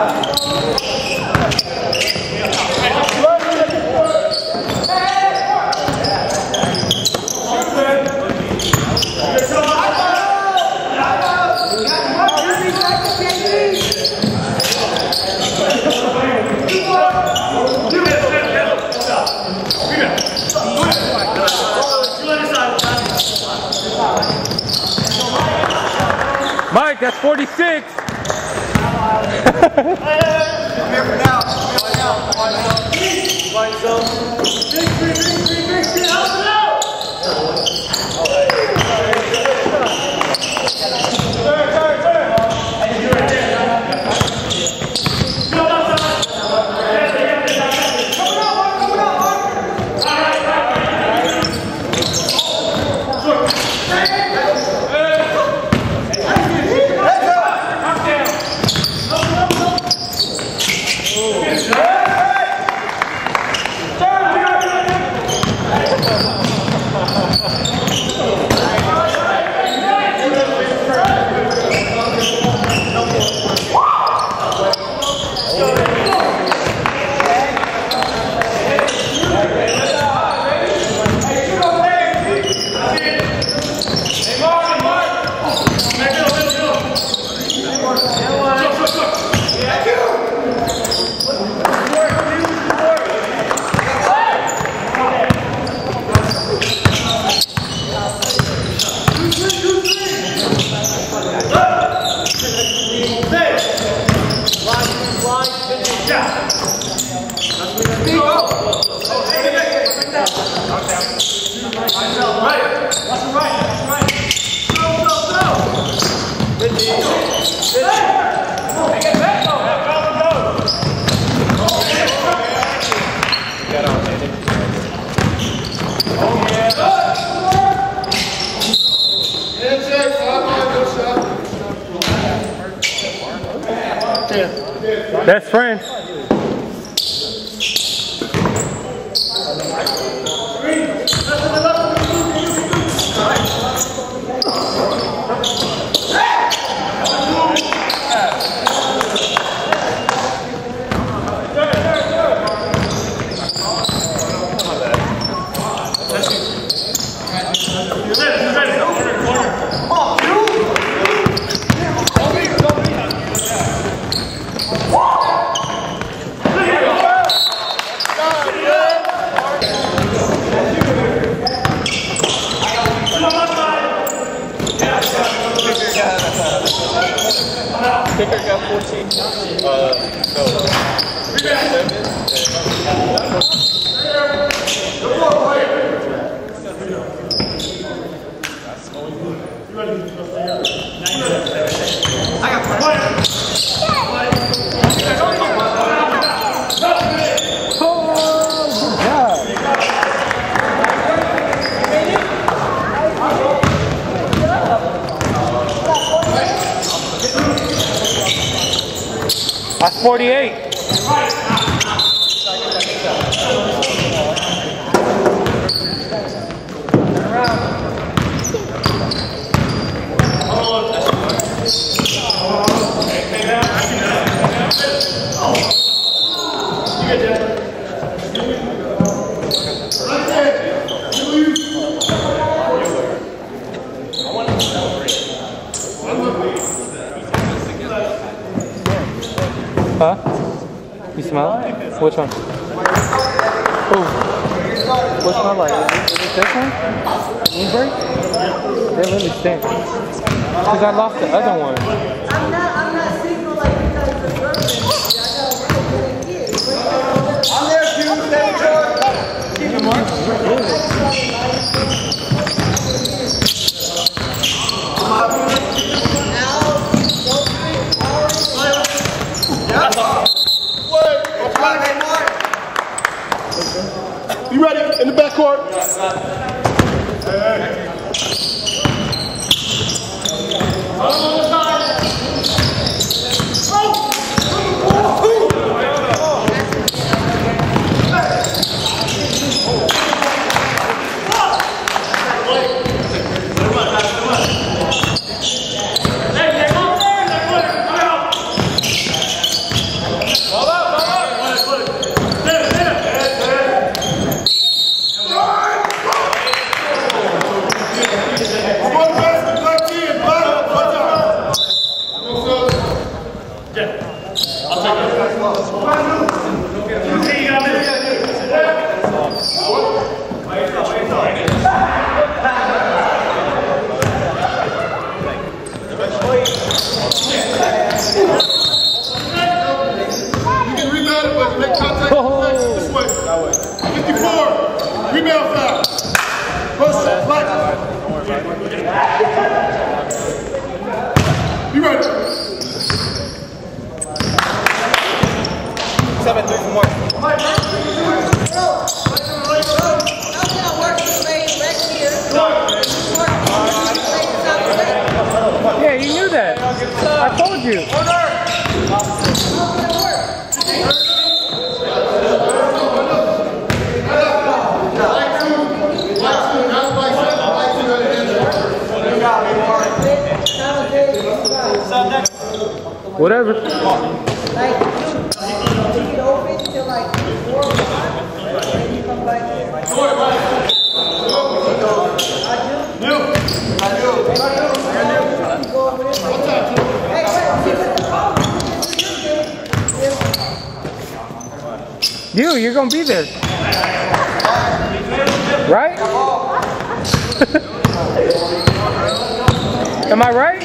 Mike, that's 46. Best friend. Kicker got 14. No. We got 48. Huh? You smell it? Which one? Oh. What smell like? Is it this one? Moon break? They really stink. Because I lost the other one. I'm not single like you guys are girlfriends. I'm there, Tuesday, George. Keep him on. You ready? In the backcourt. You can rebound it, but make contact this way. 54. Rebound foul. Push, flat. Be ready. 7-3 for Mark. Yeah, you knew that. I told you. Whatever. Like, you open till like 4 o'clock, and you come back here. You're gonna be there. Right? Am I right?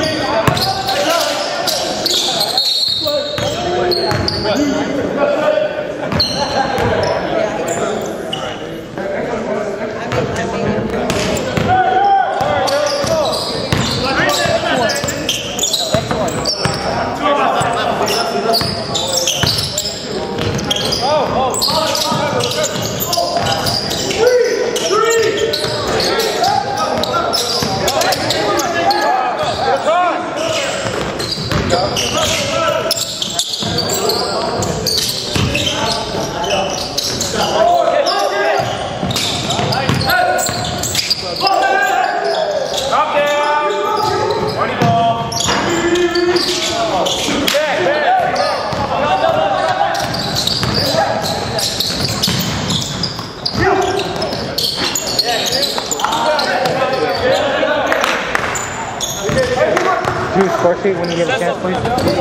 Juice, score sheet when you get a chance, please.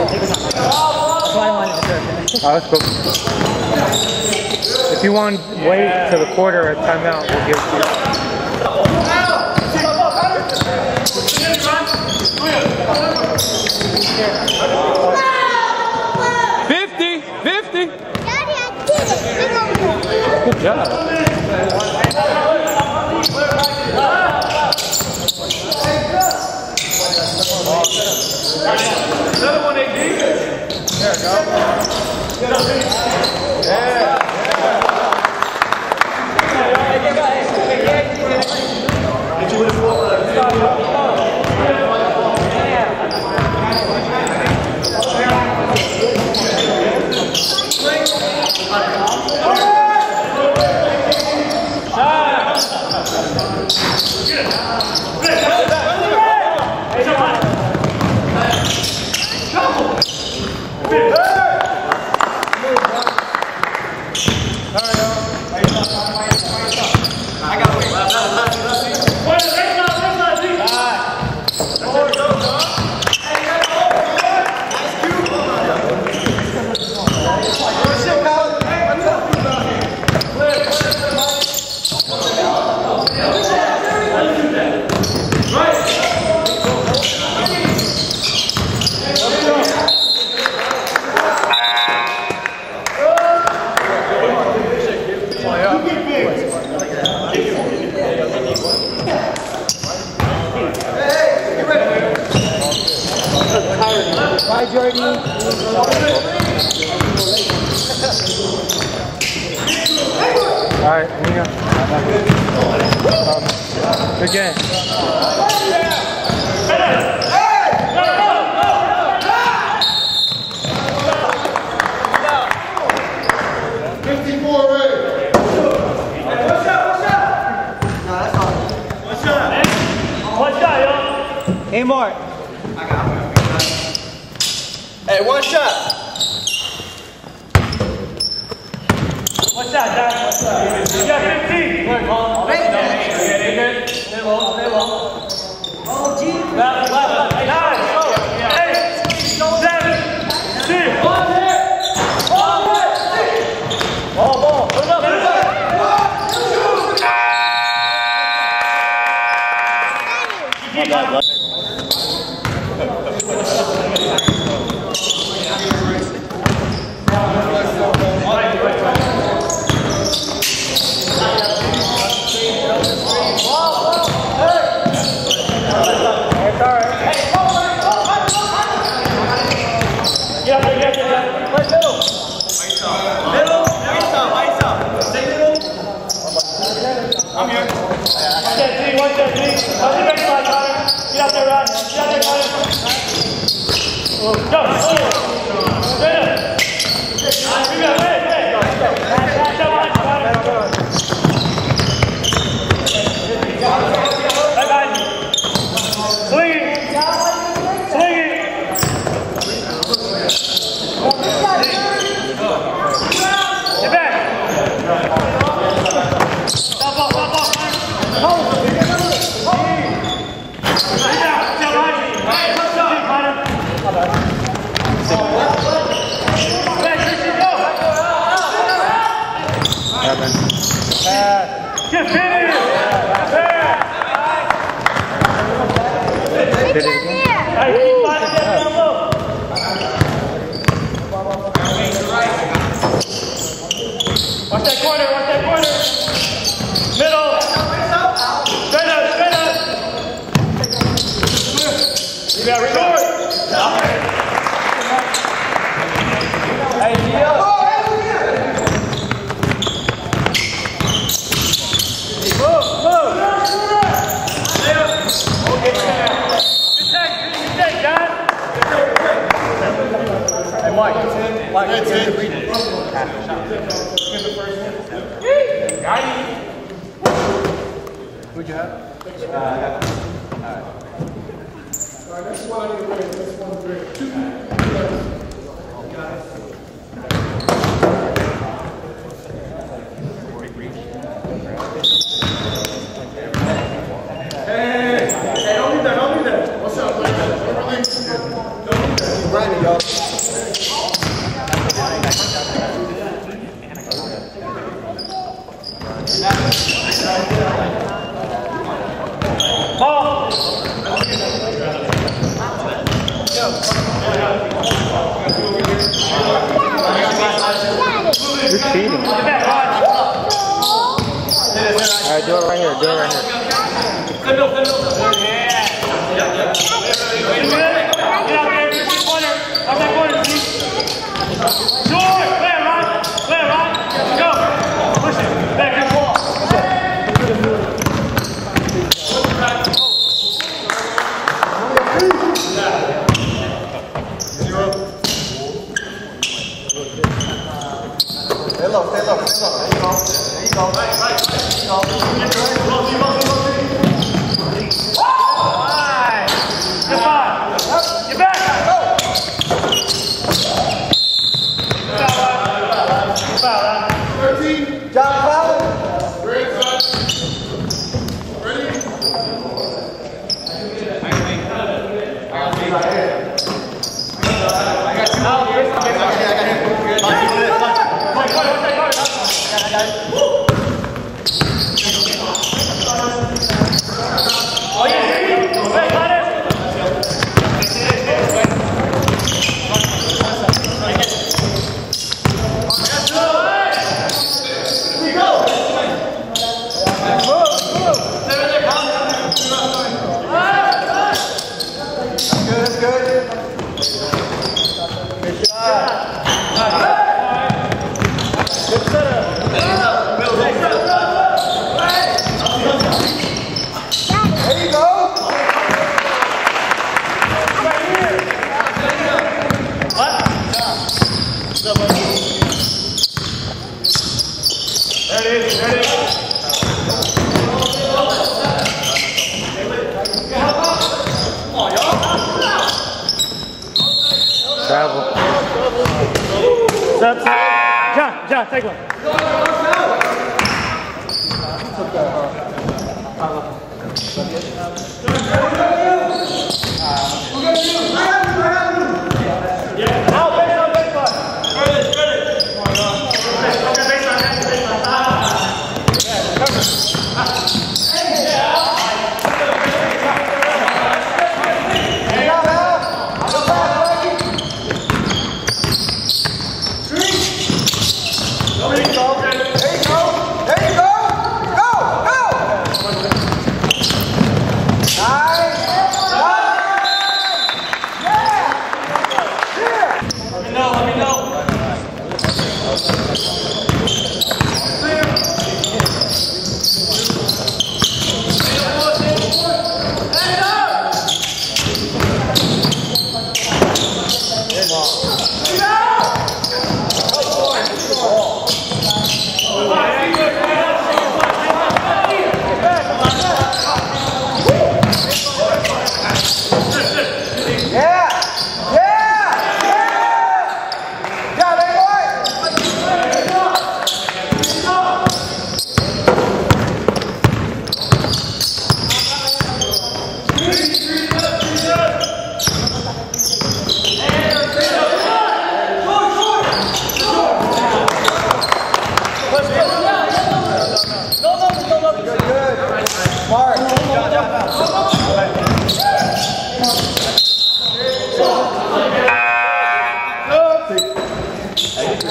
Oh, let's go. If you want to wait till the quarter at timeout, we'll give it to you. 50! 50! Daddy, I did it. Good job. Another one, AD. There we go. Yeah. Bye, Jordy. Alright, Nina. Good game. 54 ready. Hey, Mark. Hey, one shot. What's that, Jack? What's that? You got 15. Stay low. Oh, gee. Left. 9, 8, 7, 6. Ball. Put it up. Keep up. John, take one.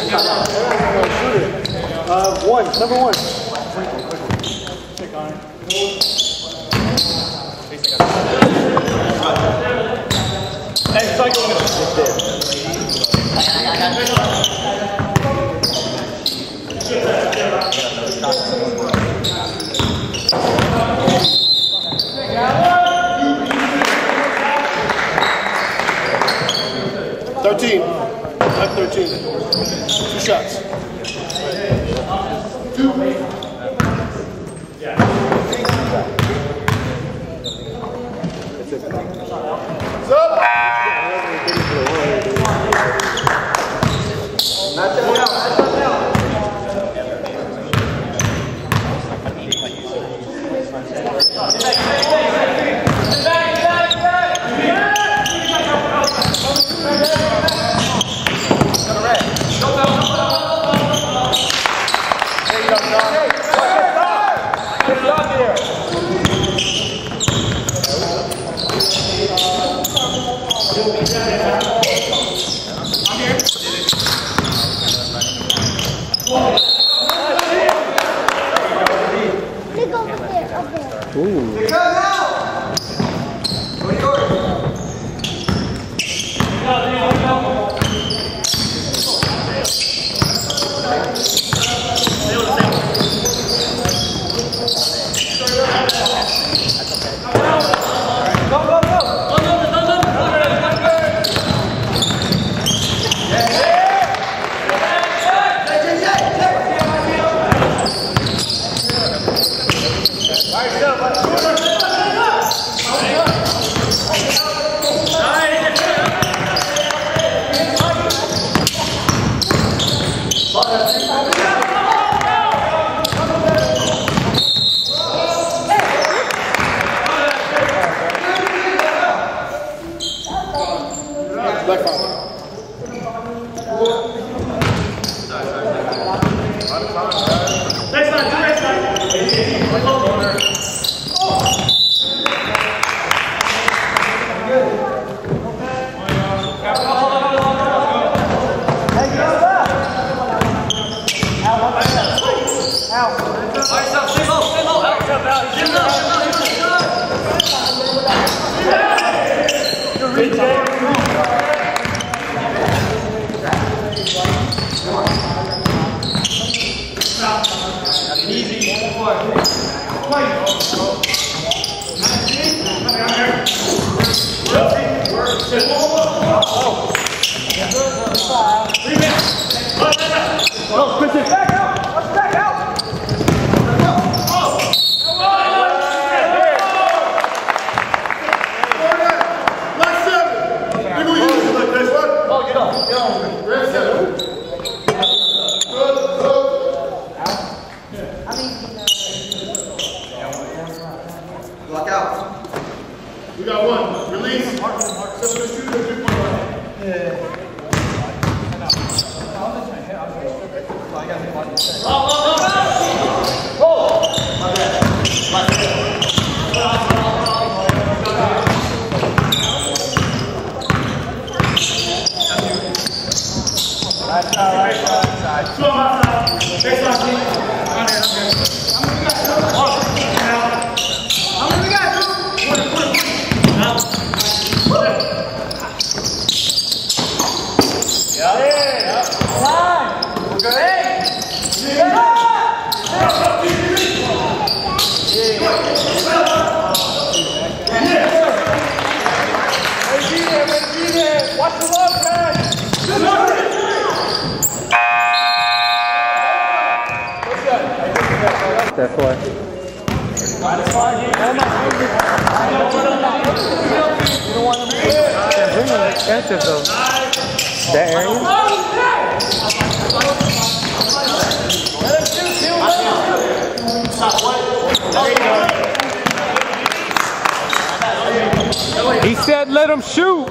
Number one. Hey, cycle. 13. 13. 2 shots. That's why. Can't bring them expensive though. That area? He said let him shoot.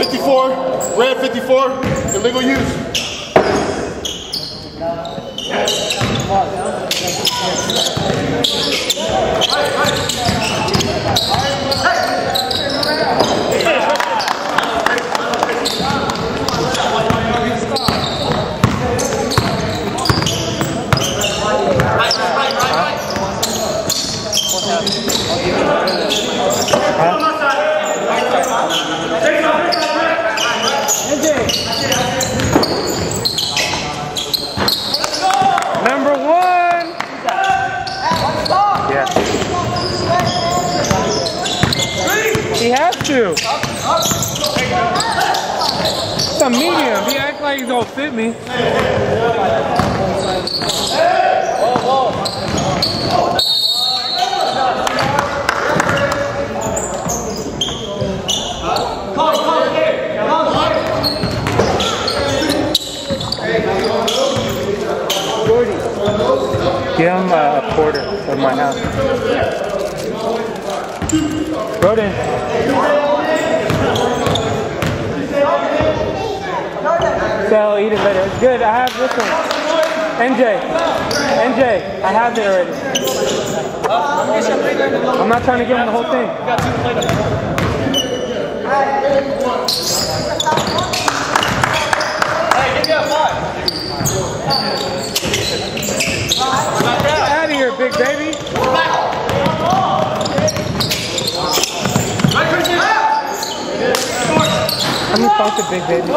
54, red 54, illegal use. Number 1. Yeah. He has to. It's a medium. He acts like he's gonna fit me. Give him a quarter of my house. Roden. So eat it later. It's good. I have this one. NJ, I have it already. I'm not trying to give him the whole thing. Hey, give me a 5. Out of here, big baby. How many points a big baby? 5?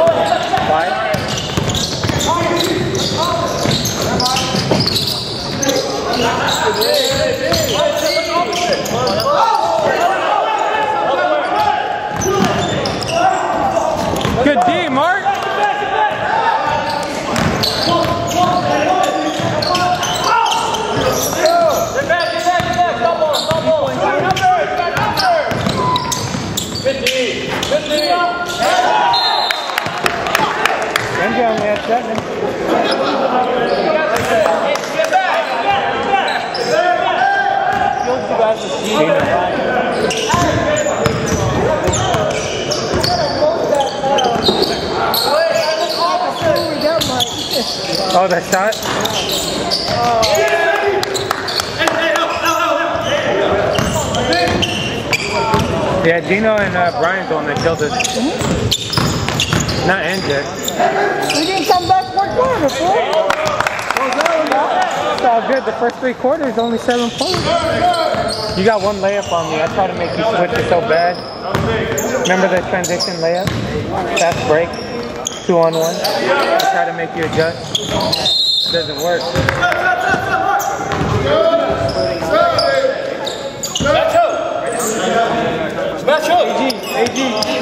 Good D, Mark. NJ only had 7. Get back! Oh, that shot? Yeah, Gino and Brian's the one that killed us. Not NJ. We didn't come back one quarter, fool. It's all good. The first 3 quarters, only 7 points. You got 1 layup on me. I tried to make you switch it so bad. Remember the transition layup? Fast break. 2-on-1. I try to make you adjust. It doesn't work. AG.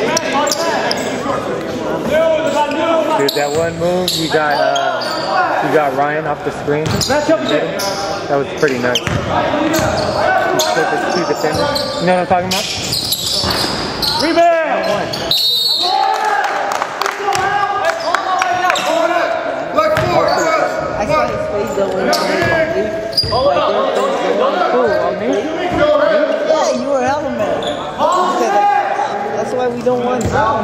Dude, that one move, you got Ryan off the screen. That was pretty nice. He split his 2 defenders. You know what I'm talking about? Rebound! I saw his face go in. On me? Yeah, you were hella mad. That's why we don't want zone.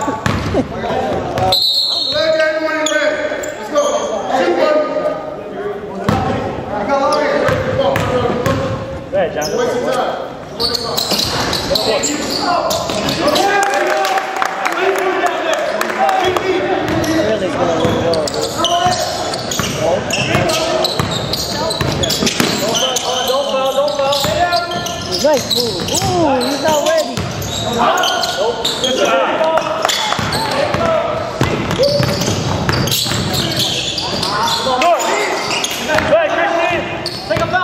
Nice move. Ooh, he's not ready. Take a foul.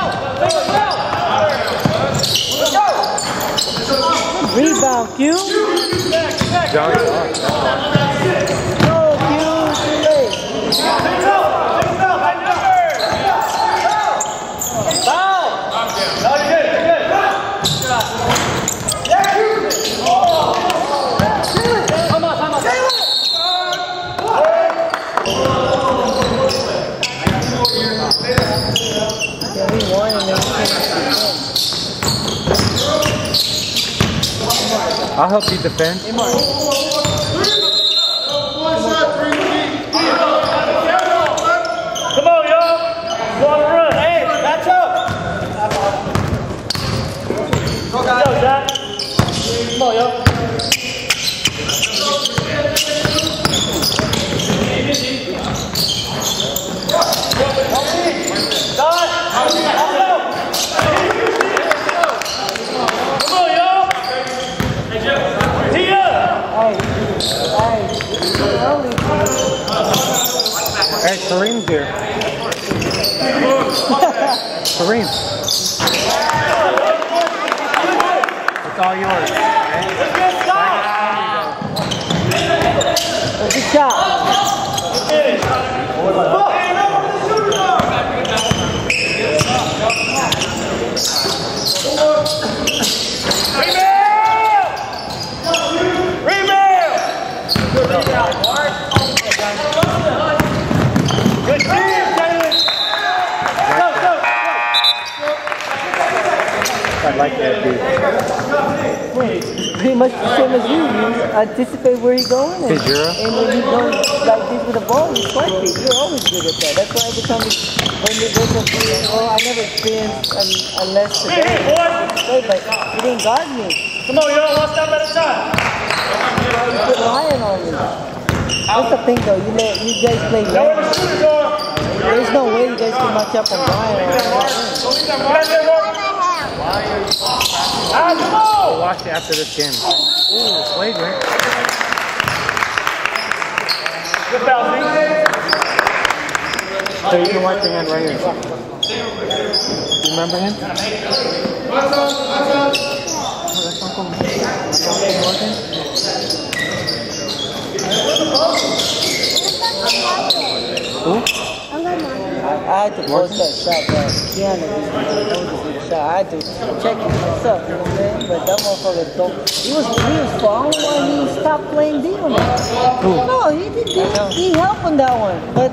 Rebound, Q. Johnny off. No, Q, too late. I'll help you defend. Kareem's here. Kareem. It's all yours. Good shot. I like that dude. Pretty much the same as you. You anticipate where you're going, and when you go like this with the ball, you swipe it. You're always good at that. That's why every time when they go to play, I never experienced unless today. But you didn't guard me. Come on, yo, one step at a time. You quit lying on me. That's the thing though. You guys play late. There's no way you guys can match up on Brian. We'll watch it after this game. Ooh, flagrant. Good foul, So you can watch the hand right here. You remember him? That's Uncle Morgan. Who? I had to post that shot, but Keanu was a good shot. I had to check it myself, you know what I'm saying? But that motherfucker don't. He was foul. Why he stopped playing D on that? No, he didn't. He helped on that one. But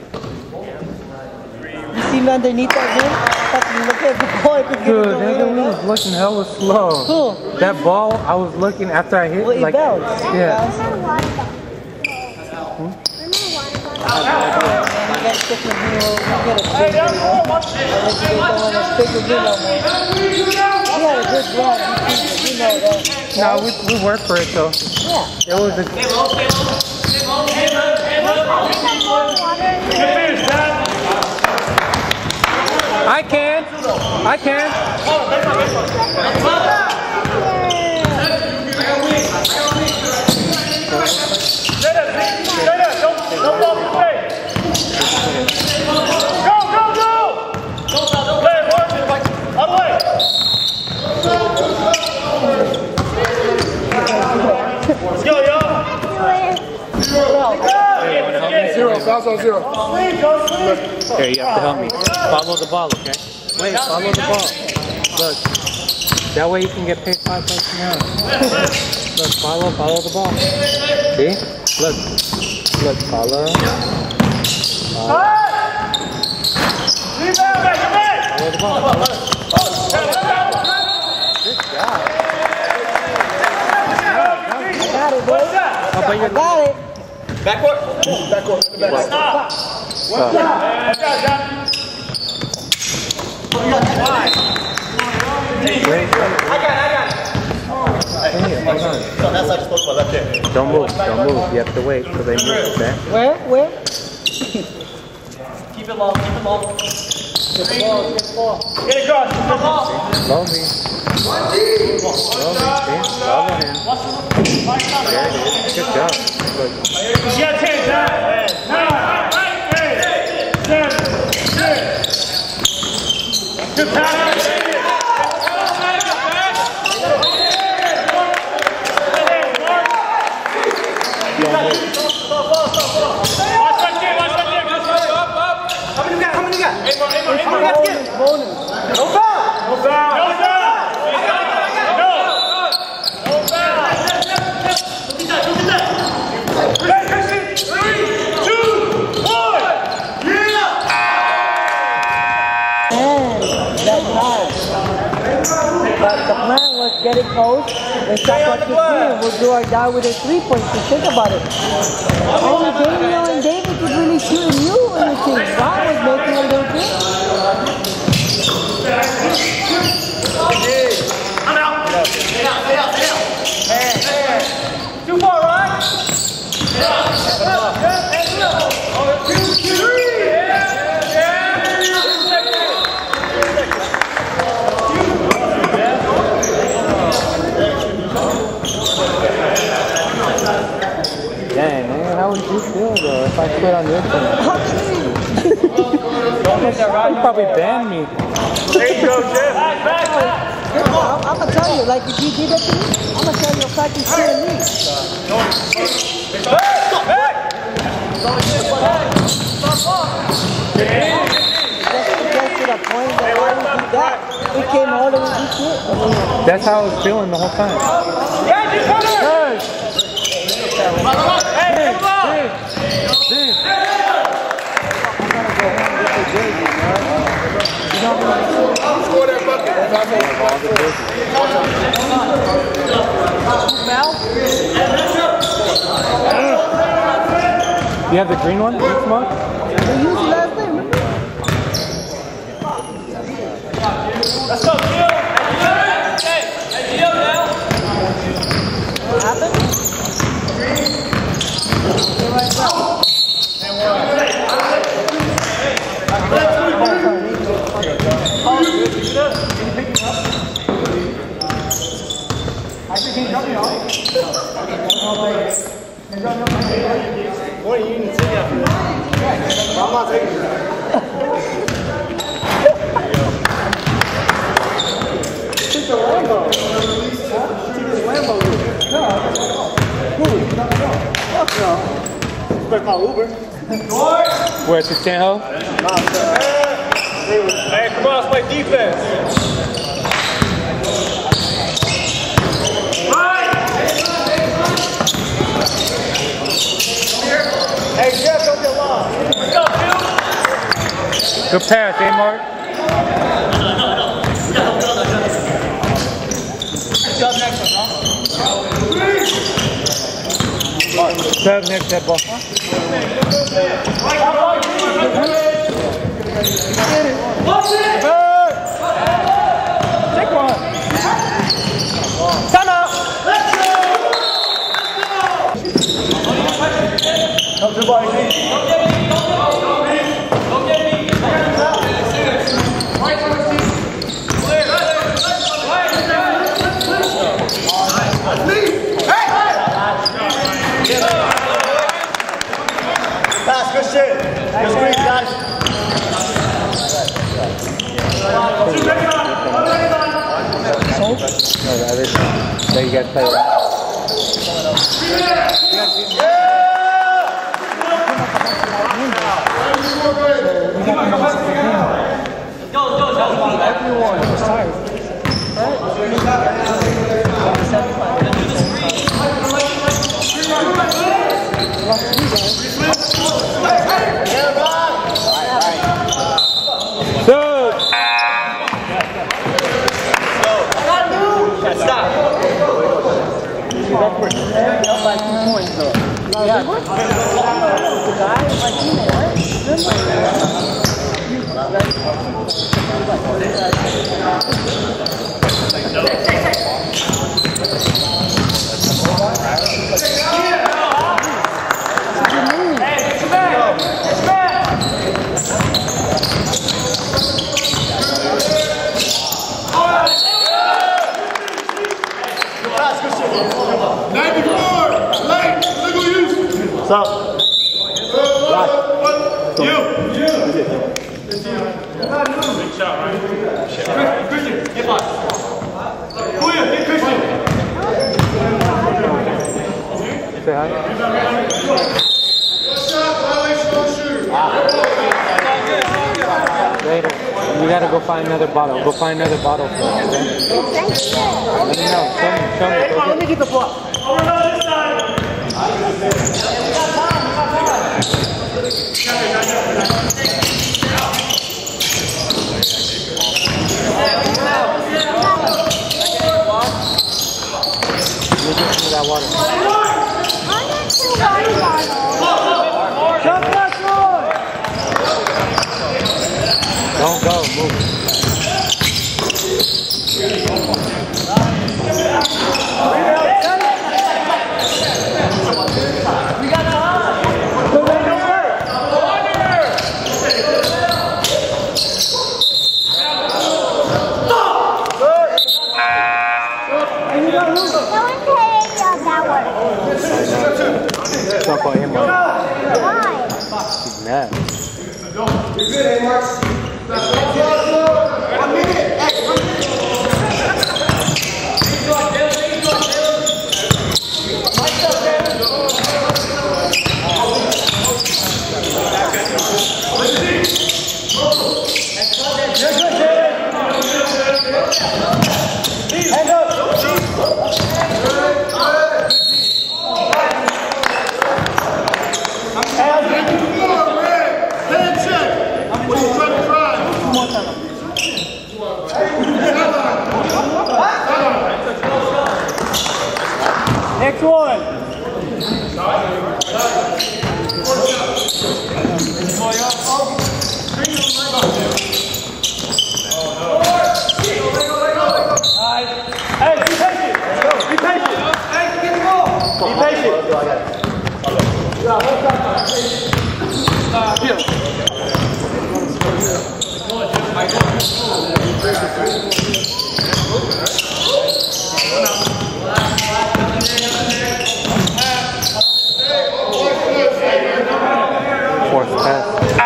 you see me underneath that rim? Look at the ball. Dude, that dude was looking hella slow. Who? That ball, I was looking after I hit. Well, he like, bounced. yeah. He had a good run. You know that. No, we worked for it though. Yeah. It was a. I can. Don't walk away. Go! Play it, Mark. All the way. Let's go, yo. Zero, fouls on zero. Here, you have to help me. Follow the ball, okay? Wait, follow the ball. Look. That way you can get paid 5 bucks an hour. Look, follow the ball. See? Look, follow. Follow the ball. Good job. Got it, boy. Oh, but you're Got it. Backcourt. So that's how it's supposed to left there. Don't move. You have to wait till they move, okay? Where? Keep it long. Get the ball. Get across. Slowly. See? Follow him. There it is. Good job. Look. She got 10, 9, 8, 7, 6. Good pass. But the plan was get it close and shot up to 3 and we'll do our die with a 3-point. So think about it. Only Daniel and David could really shoot you in the team. Ron was making a little bit. I'm out. Too far, right? Dang, man, how would you feel though if I quit on your team? You probably banned me. There you go, Jeff. I'm gonna tell you, like if you did that to me, I'm gonna tell you a fact you're killing me. Just to the point that why we did that, we came all the way to it. That's how I was feeling the whole time. You have the green one? Smoke? They used it last night, remember? Let's go, Gio. Hey, Gio now. What happened? What are you eating today? I'm not taking it. Take the Lambo. Take this Lambo. Fuck no. You better call Uber. Where, to San Hey, come on, let's play defense. Hey, Jeff, don't get lost. Let's go, Phil. Good pass, eh, Mark? Sub next one, huh? Sub next that ball. Take one. Time out. Let's go. Come to ball. Don't get me. Pass, good shit. Good screen, guys. No, the other side. There you guys play right. What's up? You. Big shot, right? Christian, get by. Kuya, get Christian. Say hi. Later. You gotta go find another bottle. Go find another bottle for us, okay? Let me know. Show me. Go Let me get the ball. Over on this side. Let me get some of that water. Don't go. Move. Don't call him up. that. You're good, hey, Mark. 1 minute. Hey, 1 minute. Next one. Hey, be patient. Be patient. Hey, get the ball. Be patient. Fourth pass.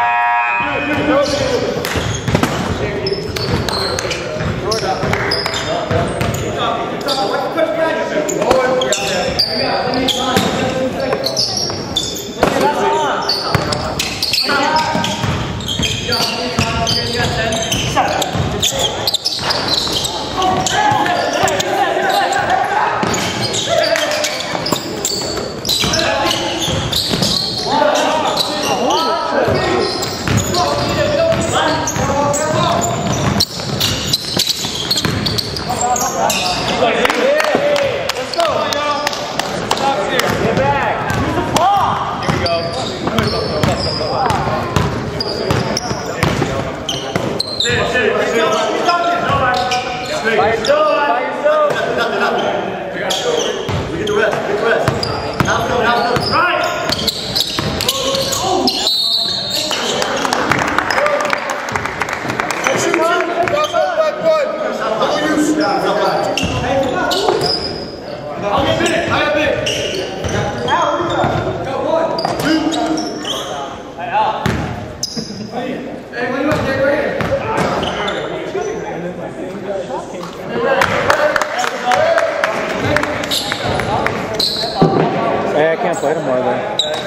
Hey, I can't play tomorrow then.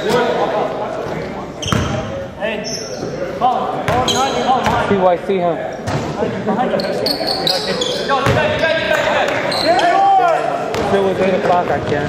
Hey, call CYC, huh? If it was 8 o'clock, I can.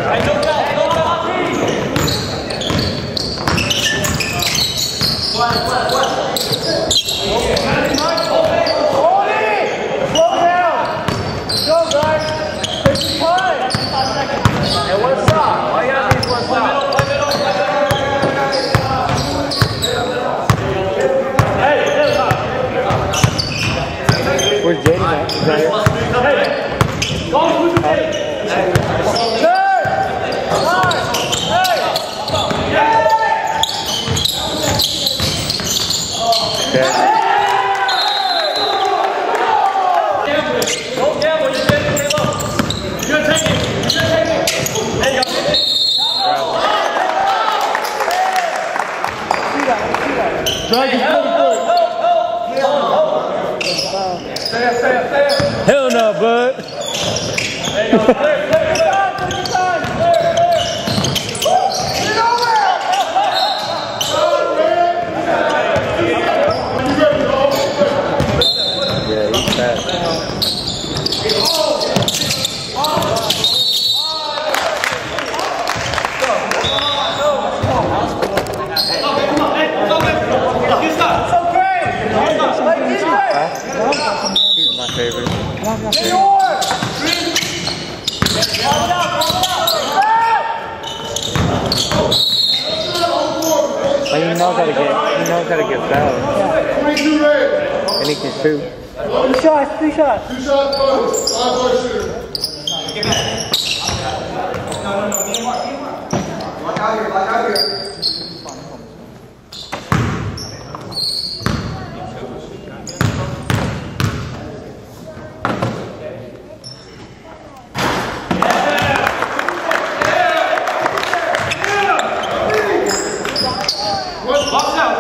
Where's Jaden at? Is that it? Hell no, bud. Yeah, he's fast. He's my favorite. But he knows how to get fouled. And he can shoot. 2 shots, 2 shots. 2 shots, folks. 5-point shooter. Lock out here, lock out here. Box out.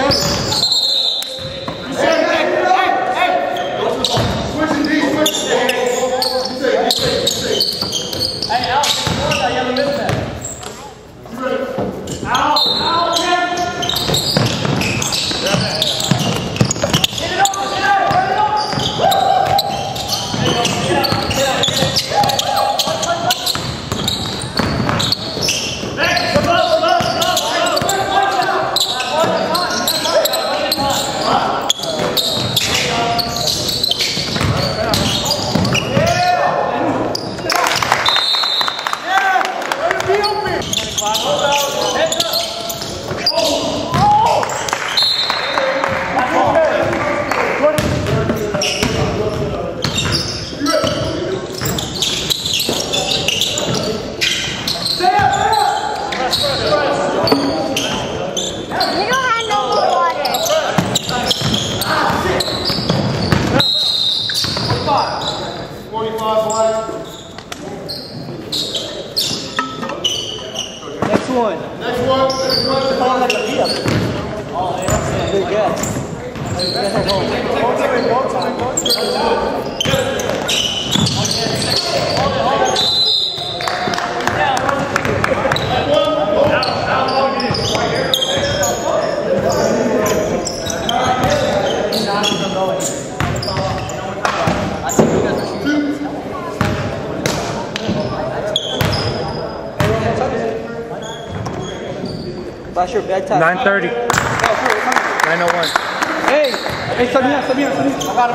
That's your bedtime. 9:30. 9:01. Hey, Sabina. I got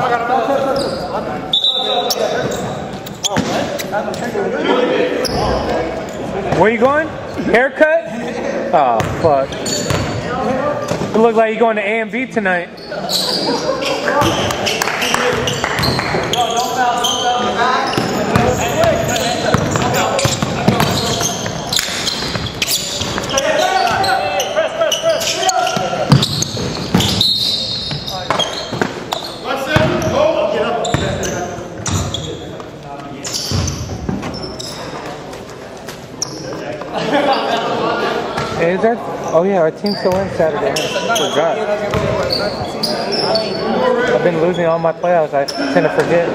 him. Where you going? Haircut? Oh, fuck. It looks like you're going to A&B tonight. Hey, is that? Oh yeah, our team's still in Saturday. I forgot. I've been losing all my playoffs. I tend to forget.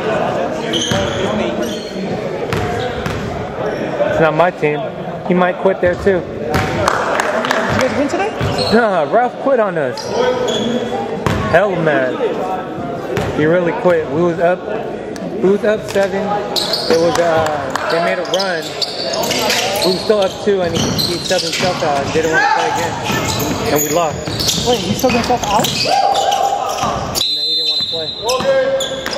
It's not my team. He might quit there too. You guys win today? Nah, Ralph quit on us. Hell man. He really quit. We was up 7. It was they made a run. We were still up 2 and he subbed himself out and didn't want to play again. And we lost. Wait, he subbed himself out? And then he didn't want to play.